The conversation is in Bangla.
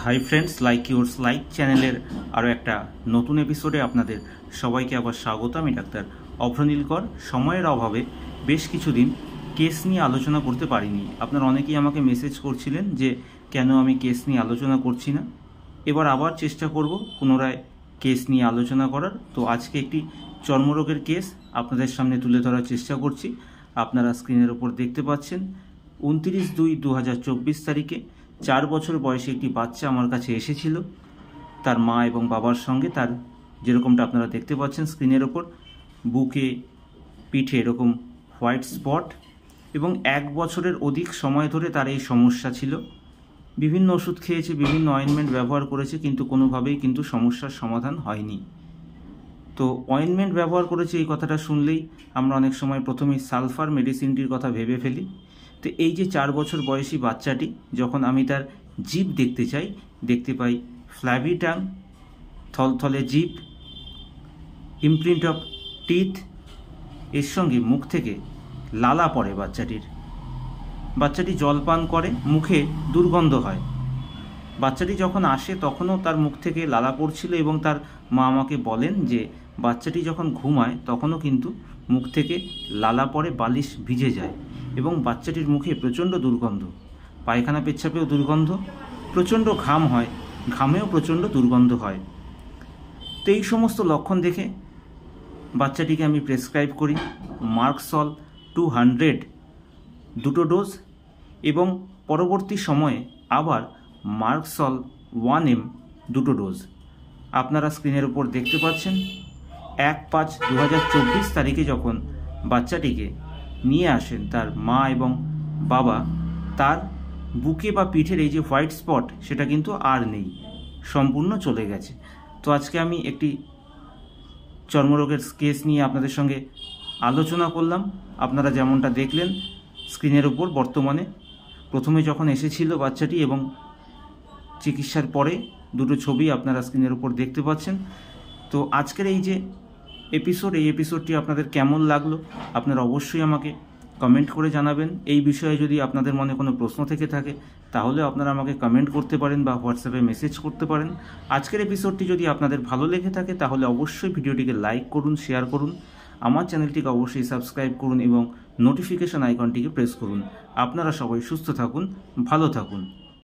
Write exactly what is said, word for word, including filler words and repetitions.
High friends, like yours like চ্যানেলের আরও একটা নতুন এপিসোডে আপনাদের সবাইকে আবার স্বাগত। আমি ডাক্তার অভ্রনীলকর। সময়ের অভাবে বেশ কিছুদিন কেস নিয়ে আলোচনা করতে পারিনি। আপনারা অনেকেই আমাকে মেসেজ করছিলেন যে কেন আমি কেস নিয়ে আলোচনা করছি না। এবার আবার চেষ্টা করব পুনরায় কেস নিয়ে আলোচনা করার। তো আজকে একটি চর্মরোগের কেস আপনাদের সামনে তুলে ধরার চেষ্টা করছি। আপনারা স্ক্রিনের ওপর দেখতে পাচ্ছেন উনত্রিশ দুই দু হাজার চব্বিশ তারিখে চার বছর বয়সী একটি বাচ্চা আমার কাছে এসেছিল তার মা এবং বাবার সঙ্গে। তার যেরকমটা আপনারা দেখতে পাচ্ছেন স্ক্রিনের ওপর, বুকে পিঠে এরকম হোয়াইট স্পট এবং এক বছরের অধিক সময় ধরে তার এই সমস্যা ছিল। বিভিন্ন ওষুধ খেয়েছে, বিভিন্ন অয়েনমেন্ট ব্যবহার করেছে, কিন্তু কোনোভাবেই কিন্তু সমস্যার সমাধান হয়নি। তো অয়েনমেন্ট ব্যবহার করেছে এই কথাটা শুনলেই আমরা অনেক সময় প্রথমেই সালফার মেডিসিনটির কথা ভেবে ফেলি। তো এই যে চার বছর বয়সী বাচ্চাটি, যখন আমি তার জিভ দেখতে চাই, দেখতে পাই ফ্ল্যাভি টাং, থলথলে জিভ, ইমপ্রিন্ট অফ টিথ, এর সঙ্গে মুখ থেকে লালা পড়ে বাচ্চাটির। বাচ্চাটি জল পান করে, মুখে দুর্গন্ধ হয়। বাচ্চাটি যখন আসে তখনও তার মুখ থেকে লালা পড়ছিল এবং তার মা আমাকে বলেন যে বাচ্চাটি যখন ঘুমায় তখনও কিন্তু মুখ থেকে লালা পড়ে, বালিশ ভিজে যায় এবং বাচ্চাটির মুখে প্রচণ্ড দুর্গন্ধ, পায়খানা পেচ্ছাপেও দুর্গন্ধ, প্রচণ্ড ঘাম হয়, ঘামেও প্রচণ্ড দুর্গন্ধ হয়। তো এই সমস্ত লক্ষণ দেখে বাচ্চাটিকে আমি প্রেসক্রাইব করি মার্কসল টু হান্ড্রেড দুটো ডোজ এবং পরবর্তী সময়ে আবার মার্কসল ওয়ান এম দুটো ডোজ। আপনারা স্ক্রিনের উপর দেখতে পাচ্ছেন এক পাঁচ দু হাজার চব্বিশ তারিখে যখন বাচ্চাটিকে নিয়ে আসেন তার মা এবং বাবা, তার বুকে বা পিঠের এই যে হোয়াইট স্পট সেটা কিন্তু আর নেই, সম্পূর্ণ চলে গেছে। তো আজকে আমি একটি চর্মরোগের কেস নিয়ে আপনাদের সঙ্গে আলোচনা করলাম। আপনারা যেমনটা দেখলেন স্ক্রিনের উপর, বর্তমানে প্রথমে যখন এসেছিল বাচ্চাটি এবং চিকিৎসার পরে দুটো ছবি আপনারা স্ক্রিনের উপর দেখতে পাচ্ছেন। তো আজকের এই যে এপিসোড, এই এপিসোডটি আপনাদের কেমন লাগলো আপনারা অবশ্যই আমাকে কমেন্ট করে জানাবেন। এই বিষয়ে যদি আপনাদের মনে কোনো প্রশ্ন থেকে থাকে তাহলে আপনারা আমাকে কমেন্ট করতে পারেন বা হোয়াটসঅ্যাপে মেসেজ করতে পারেন। আজকের এপিসোডটি যদি আপনাদের ভালো লেগে থাকে তাহলে অবশ্যই ভিডিওটিকে লাইক করুন, শেয়ার করুন, আমার চ্যানেলটিকে অবশ্যই সাবস্ক্রাইব করুন এবং নোটিফিকেশন আইকনটিকে প্রেস করুন। আপনারা সবাই সুস্থ থাকুন, ভালো থাকুন।